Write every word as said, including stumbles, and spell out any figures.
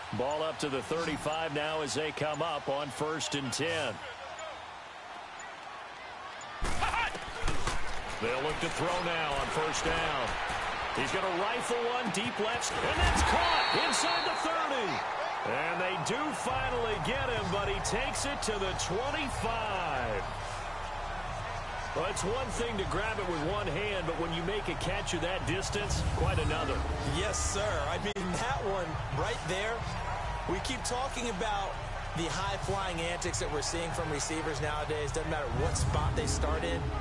Ball up to the thirty-five now as they come up on first and ten. They'll look to throw now on first down. He's going to rifle one deep left, and that's caught inside the thirty. And they do finally get him, but he takes it to the twenty-five. Well, it's one thing to grab it with one hand, but when you make a catch of that distance, quite another. Yes, sir. I mean, that one right there, we keep talking about the high-flying antics that we're seeing from receivers nowadays. Doesn't matter what spot they start in.